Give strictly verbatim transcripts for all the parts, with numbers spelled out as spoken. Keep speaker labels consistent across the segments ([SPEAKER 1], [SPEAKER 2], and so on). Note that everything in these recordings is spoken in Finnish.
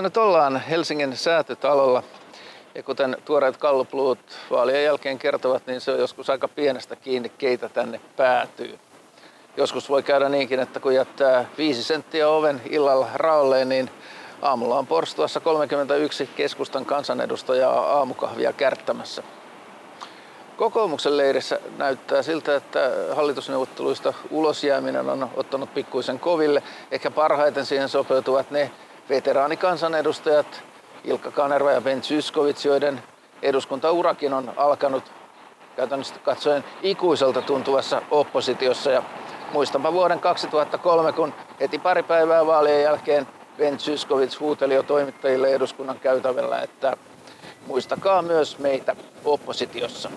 [SPEAKER 1] nyt ollaan Helsingin Säätytalolla. Ja kuten tuoreet gallupluut vaalien jälkeen kertovat, niin se on joskus aika pienestä kiinni, keitä tänne päätyy. Joskus voi käydä niinkin, että kun jättää viisi senttiä oven illalla raolleen, niin aamulla on porstuassa kolmekymmentäyksi keskustan kansanedustajaa aamukahvia kärttämässä. Kokoomuksen leirissä näyttää siltä, että hallitusneuvotteluista ulosjääminen on ottanut pikkuisen koville. Ehkä parhaiten siihen sopeutuvat ne veteraanikansanedustajat Ilkka Kanerva ja Ben Zyskowicz, joiden eduskuntaurakin on alkanut käytännössä katsoen ikuiselta tuntuvassa oppositiossa. Ja muistanpa vuoden kaksituhattakolme, kun heti pari päivää vaalien jälkeen Ben Zyskowicz huuteli jo toimittajille eduskunnan käytävällä, että muistakaa myös meitä oppositiossa.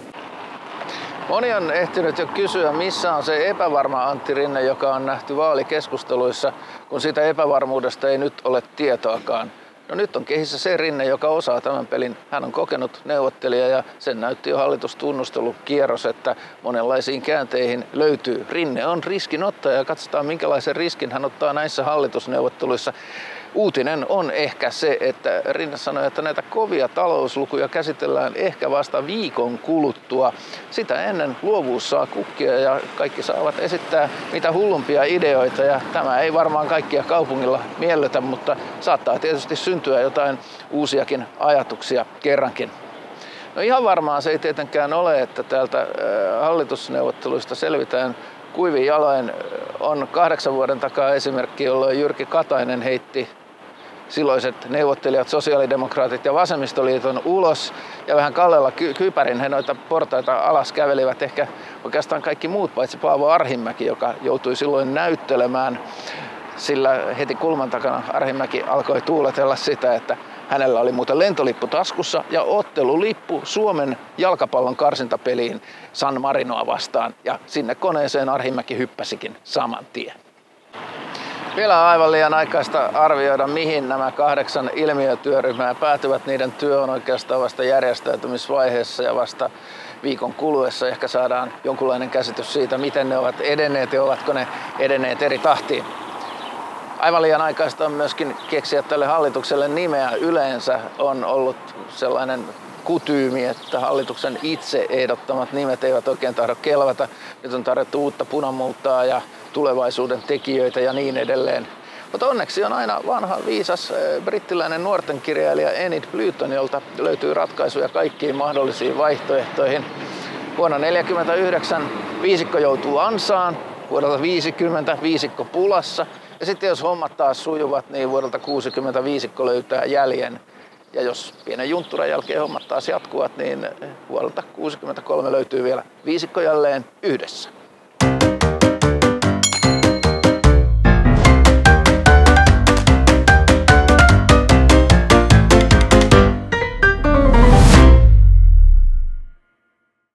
[SPEAKER 1] Moni on ehtinyt jo kysyä, missä on se epävarma Antti Rinne, joka on nähty vaalikeskusteluissa, kun siitä epävarmuudesta ei nyt ole tietoakaan. No nyt on kehissä se Rinne, joka osaa tämän pelin. Hän on kokenut neuvottelija ja sen näytti jo hallitustunnustelukierros, että monenlaisiin käänteihin löytyy. Rinne on riskinottaja ja katsotaan minkälaisen riskin hän ottaa näissä hallitusneuvotteluissa. Uutinen on ehkä se, että Rinne sanoi, että näitä kovia talouslukuja käsitellään ehkä vasta viikon kuluttua. Sitä ennen luovuus saa kukkia ja kaikki saavat esittää mitä hullumpia ideoita. Ja tämä ei varmaan kaikkia kaupungilla miellytä, mutta saattaa tietysti syntyä jotain uusiakin ajatuksia kerrankin. No ihan varmaan se ei tietenkään ole, että täältä hallitusneuvotteluista selvitään kuivin jaloin. On kahdeksan vuoden takaa esimerkki, jolloin Jyrki Katainen heitti silloiset neuvottelijat, sosiaalidemokraatit ja vasemmistoliiton ulos ja vähän kallella ky- kypärin he noita portaita alas kävelivät. Ehkä oikeastaan kaikki muut paitsi Paavo Arhinmäki, joka joutui silloin näyttelemään, sillä heti kulman takana Arhinmäki alkoi tuuletella sitä, että hänellä oli muuten lentolippu taskussa ja ottelulippu Suomen jalkapallon karsintapeliin San Marinoa vastaan. Ja sinne koneeseen Arhinmäki hyppäsikin saman tien. Vielä on aivan liian aikaista arvioida, mihin nämä kahdeksan ilmiötyöryhmää päätyvät. Niiden työ on oikeastaan vasta järjestäytymisvaiheessa ja vasta viikon kuluessa ehkä saadaan jonkunlainen käsitys siitä, miten ne ovat edenneet ja ovatko ne edenneet eri tahtiin. Aivan liian aikaista on myöskin keksiä tälle hallitukselle nimeä. Yleensä on ollut sellainen kutyymi, että hallituksen itse ehdottamat nimet eivät oikein tahdo kelvata. Nyt on tarjottu uutta punamultaa ja tulevaisuuden tekijöitä ja niin edelleen. Mutta onneksi on aina vanha viisas brittiläinen nuortenkirjailija Enid Blyton, jolta löytyy ratkaisuja kaikkiin mahdollisiin vaihtoehtoihin. Vuonna tuhatyhdeksänsataaneljäkymmentäyhdeksän viisikko joutuu ansaan, vuodelta viisikymmentä viisikko pulassa. Ja sitten jos hommat taas sujuvat, niin vuodelta kuusikymmentä viisikko löytää jäljen. Ja jos pienen juntturan jälkeen hommat taas jatkuvat, niin vuodelta kuusikymmentäkolme löytyy vielä viisikko jälleen yhdessä.